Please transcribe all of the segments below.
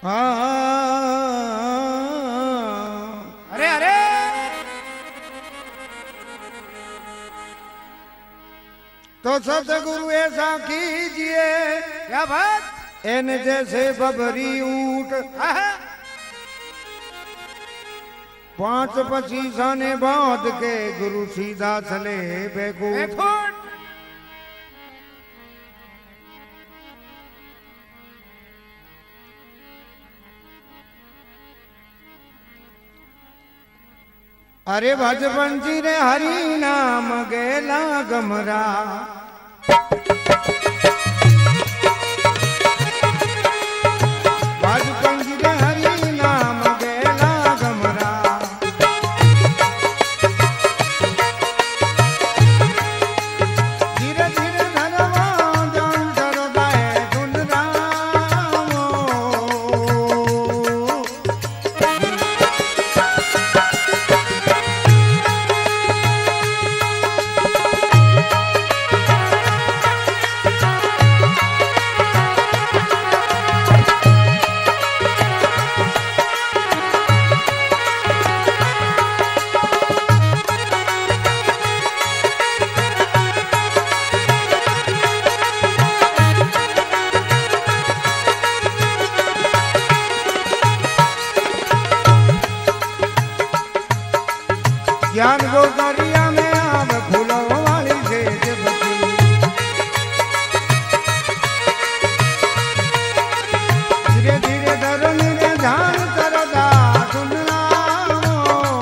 अरे अरे तो सतगुरु ऐसा कीजिए क्या बात। इन जैसे बबरी ऊट पांच पचीसा ने बांध के गुरु सीधा चले बेकूट। अरे भजपंची रे हरि नाम गेला गमरा। भजपंची रे हरि नाम गेला गमरा। धीरे धीरे धरवा जान धरदा है धुन रामो। ज्ञान को करिया में आब फूलों वाली सेज बची। धीरे धीरे धरो मेरे ध्यान करो दा सुन रामो।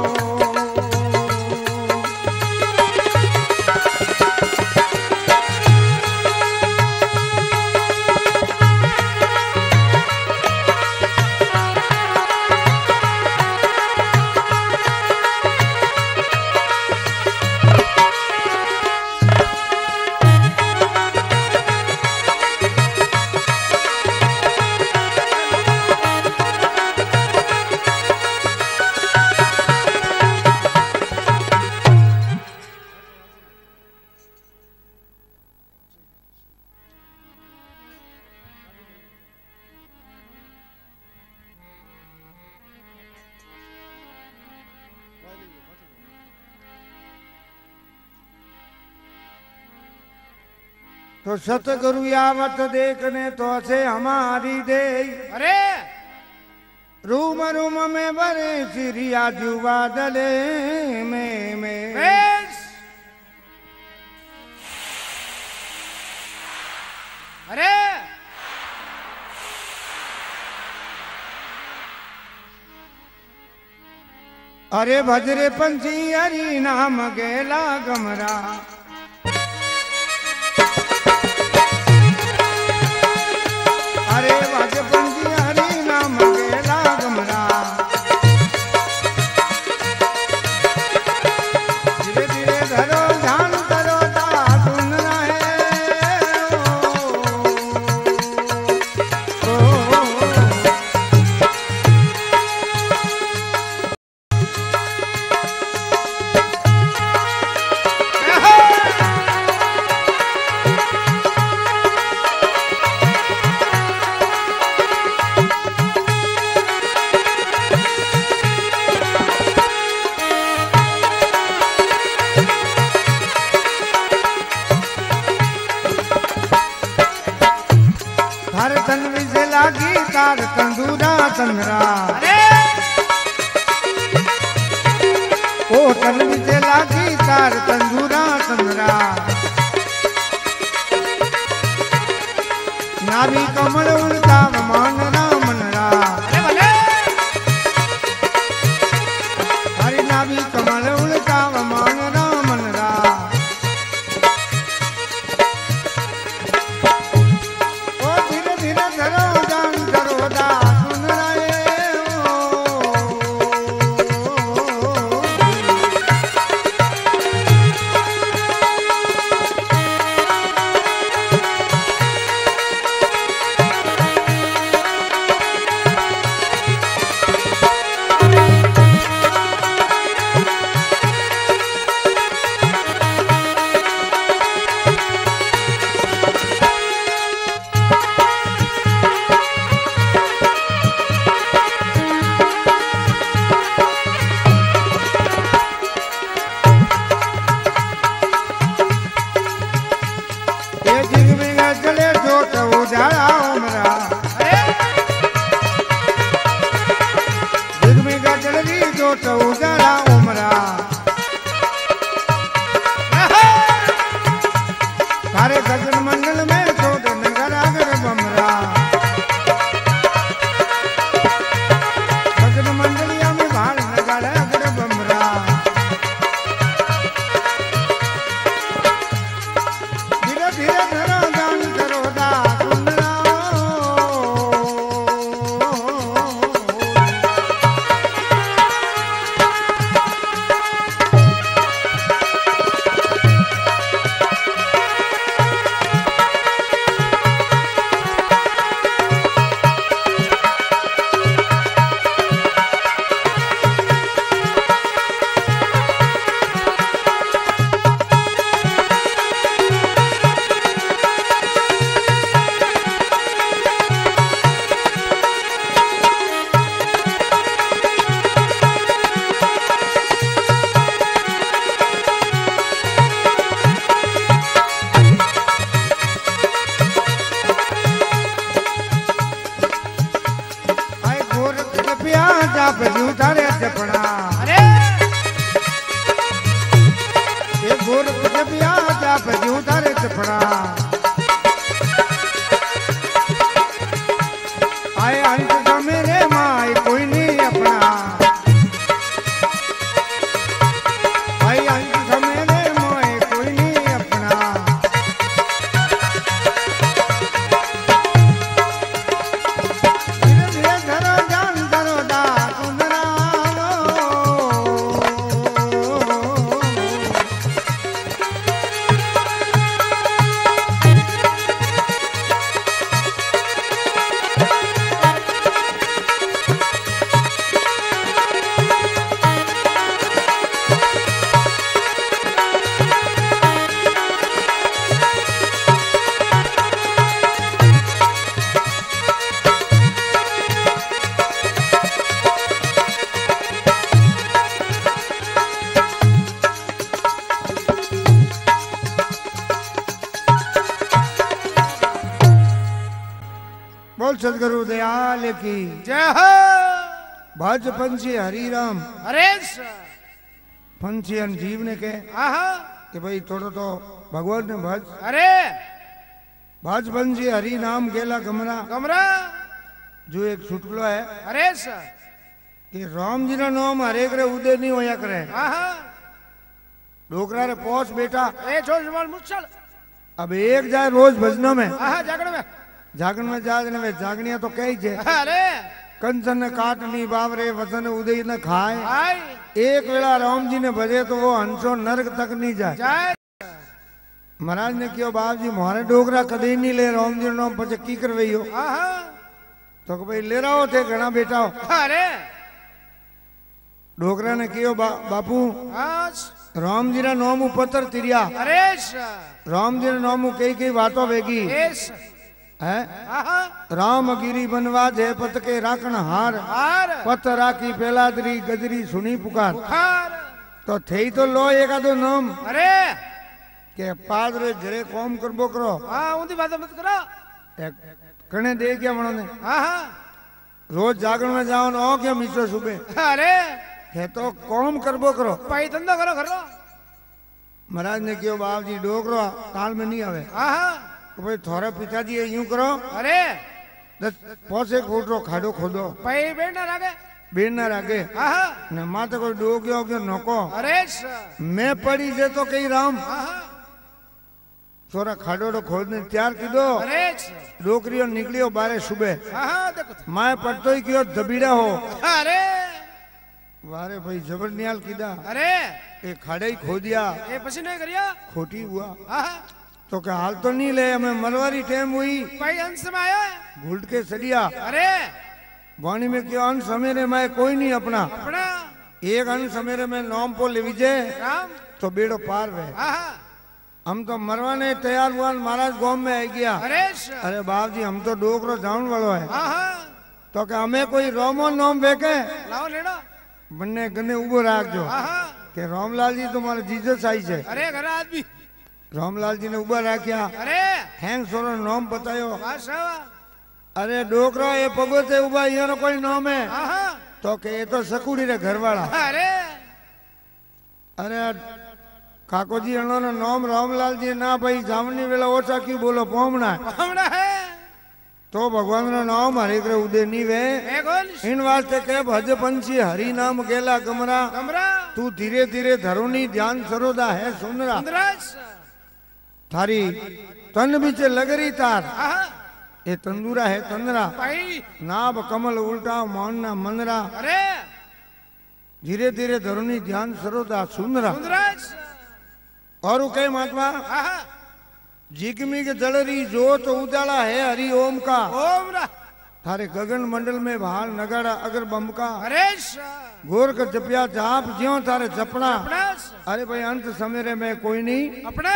तो सतगुरु यावत देखने तो से हमारी दे। अरे रूम रूम में बरे सिरिया जुआ दले में बेस। अरे अरे भजरे पंछी हरि नाम गेला गमरा। अरे भज पंछी हरि नाम गेला गमरा। धीरे धीरे धरो ध्यान करो ता सुन रहे ओ। हर तन से लागी तार तंदूरा तंदरा। ओ तन से लागी तार तंदूरा तंदरा। नारी कमल उनका मान रामनरा। हरि नारी कमल उनका मान रामनरा। धीरे धीरे धरो जान धरो दा सुन रहे हो। जाप जीव थारे जपना अरे ये गोरख जपिया जाप जीव थारे जपना आए अंत समय रे माई कोई नहीं अपना आए अंत समय रे माई कोई नहीं अपना धीरे धीरे धरो जान धरो दा कुंदरा बोल सदगुरु दयाल की जय हो भज पंछी हरि राम अरे पंछी जीव ने के आहा कि भाई थोड़ो तो भगवान ने भज अरे भज पंछी हरि नाम गेला कमरा कमरा जो एक छुटकलो है अरे सर कि राम जी ना नाम हरेक रे उदय नहीं होया करे आहा डोकरा रे पहुंच बेटा ए छोड़ जमाल मुच्छल अब एक जाए रोज भजना में आहा जागड़ में जागन में जागने जागनिया तो कही छे अरे कंचन ने काटनी बावरे वसन उदय न खाए आई एक वेला राम जी ने भजे तो वो हंसो नरक तक नहीं जाए जय महाराज ने कहो बाप जी मारे डोकरा कदी नहीं ले राम जी नाम पचे की करवई हो आहा तो कि भाई ले रहो थे घना बेटा हो अरे डोकरा ने कहो बापू आज राम जी ना नाम पत्थर तिरिया अरे सर राम जी ना नाम कई बातों वेगी एस है आहा राम गिरी बनवाज है पत के राखण हार आर पत राखी पेलादरी गजरी सुनी पुकार बुखार तो थे तो लो एक आधो नाम अरे के पादरे घरे कौम करबो करो हाँ उनकी बात मत करो कने दे क्या मनो ने आहा रोज जागरण में जाओ ना क्या मिश्र सुबह अरे है तो कौम करबो करो भाई धंधो करो करो महाराज ने कहो बाप जी डोकरो काल में नहीं आवे आहा तो भाई थोड़े पिताजी यूं करो अरे 10 फुट रो खाडो खोदो भाई बेटा रागे बेन ना रागे आहा ने माते कोई डोग्यो गयो नको अरे सर मैं पड़ी जे तो कई राम आहा छोरा खाडोड़ो खोदने तैयार की दो अरे सर डोकरियो निकलियो बारे सुबह आहा देखो तो। माए पटतो ही कियो दबीड़ा हो अरे वारे भाई जबर नियाल कीदा अरे ए खाड़े ही खोदिया ये पसी नहीं करिया खोटी हुआ आहा तो क्या हाल तो नहीं ले हमें मरवारी टाइम हुई भाई अंश में आया घुलट के सड़िया अरे वाणी में क्यों अंश समेरे में कोई नहीं अपना अपना एक अंश समेरे में नौम पो ले विजय राम तो बेड़ो पार वे आहा हम तो मरवाने तैयार हुआ महाराज गांव में आ गया अरे सर अरे बाप जी हम तो डोकरो जान वालो है आहा तो क्या हमें कोई रोमो नाम बेके लाओ लेना बन्ने गने उबो राख जो आहा के रामलाल जी तुम्हारे जीसस आई है अरे घर आदमी रामलाल जी ने उबा राख्या अरे हैंग सोरो नाम बतायो वाह अरे डोकरा ये पगोते उबा यो कोई नाम है आहा तो के ये तो सकुड़ी रे घर वाला अरे अरे काको जी अणो नाम रामलाल जी ना भाई जामनी वेला ओछा क्यों बोलो पोमना हमड़ा है तो भगवान रो नाम हरे करे उदय नी वे ए गोल इन वास्ते के भज पंछी हरि नाम गेला कमरा कमरा तू धीरे धीरे धरोनी ध्यान सरोदा है सुनरा इंद्रास थारी तन बीचे लगरी तार आहा ये तंदूरा है तंदरा भाई नाभ कमल उल्टा मानना मनरा अरे धीरे धीरे धरोनी ध्यान सरोदा सुनरा इंद्रास और कई महात्मा आहा जिगमिग जलरी जोत उजाला है हरि ओम का ओम रा थारे गगन मंडल में भाल नगाड़ा अगर बम का अरे सर गोर का जपिया जाप ज्यो थारे जपना अपना अरे भाई अंत समेरे में कोई नहीं अपना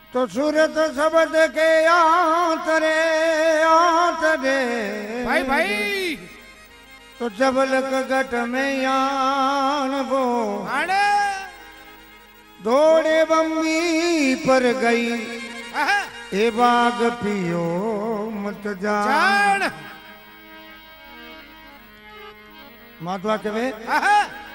तो सूरत शब्द के आतरे आतरे भाई भाई तो जबलक गट में यान वो आने दौड़े बम्बी पर गई आहा, ए बाग पियो मत जान जान महात्मा कहे आहा,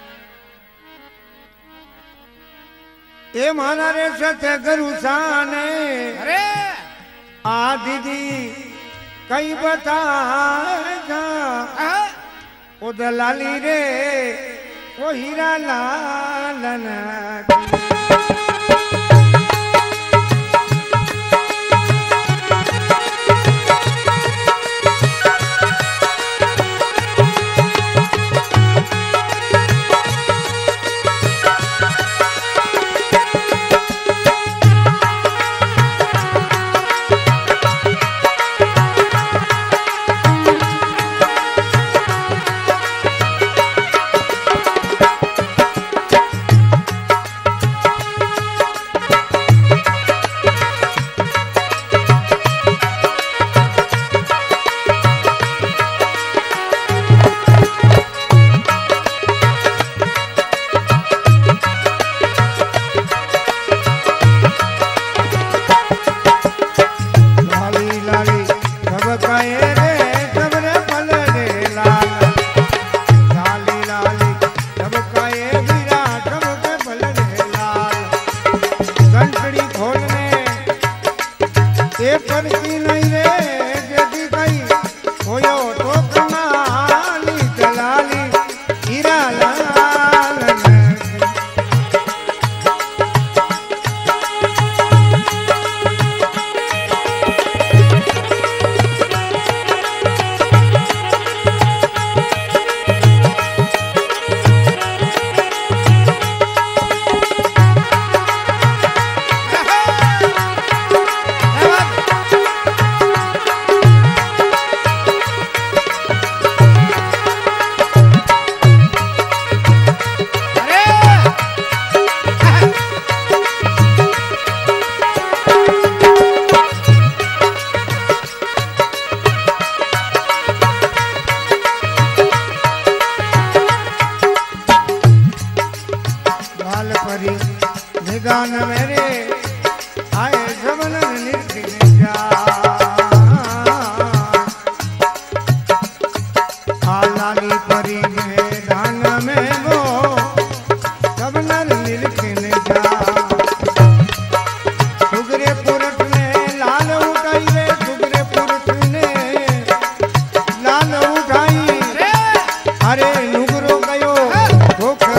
ए माना रे सत्य गुरु साने अरे आ दीदी कई बताएगा आहा, ओ दलाली रे ओ हीरा लालन निगान मेरे आए जमन निर्दिन लाली परी मैदान में वो जमन निर्दिन सुगरे पुरट ने लाल उठाई रे सुगरे पुरट ने लाल उठाई अरे नुगरो गयो धोखर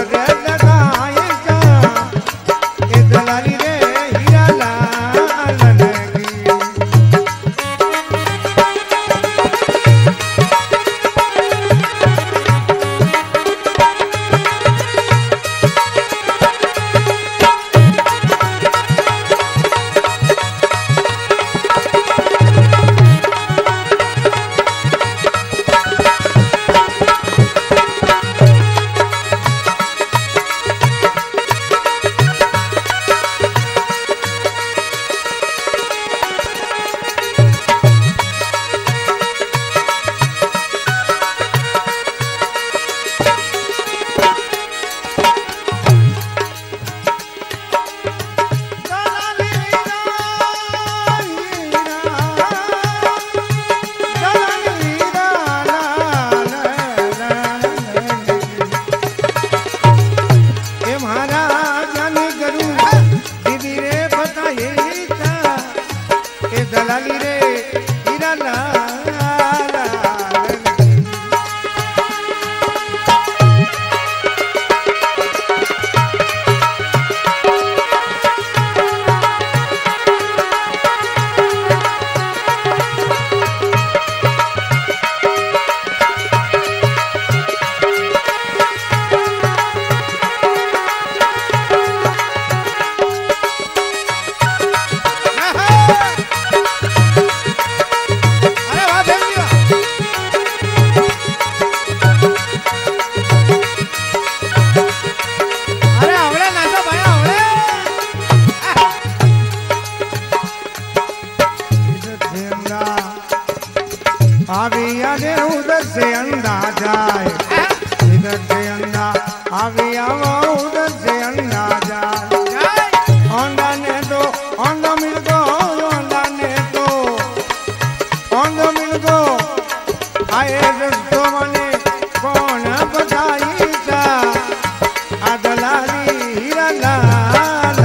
उधर से अंडा आवे आवा उधर से अंडा जाए जय अंडा ने तो अंडा मिल गो अंडा ने तो अंडा मिल गो आए रस्तो मने कौन बताई सा आदलाली हीरा लाल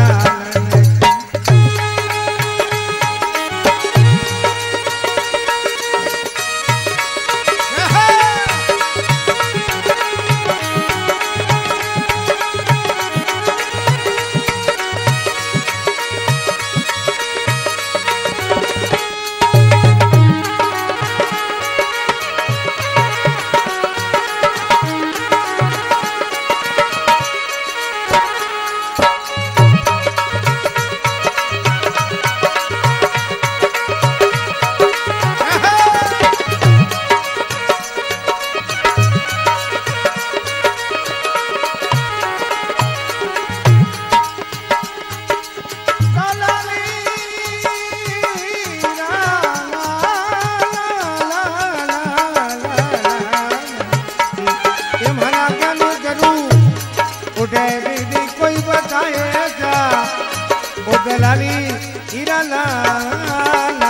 कोई बताएगा ओ दलाली हीरा लाल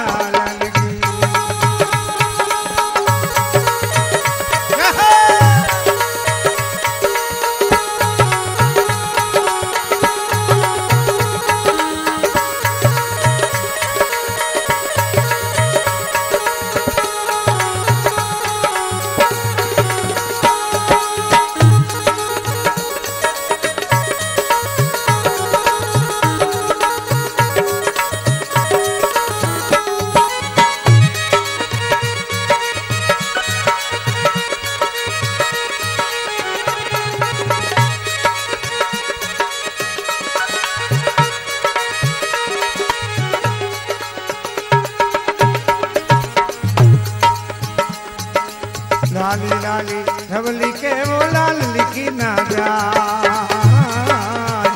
लाली लाली धवली के वो लाल लिखी ना जाए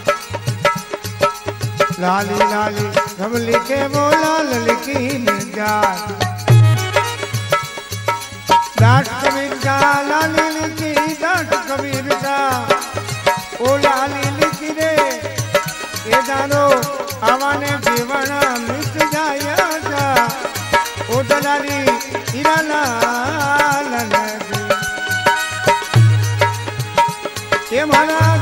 लाली लाली धवली के वो लाल लिखी न जाए डांट कबीर का लाली लिखी डांट कबीर का ओ लाली लिखी रे ये जानो आवाने जीवना मिट जाया जा ओ दलाली हीरा लाल ये महाराज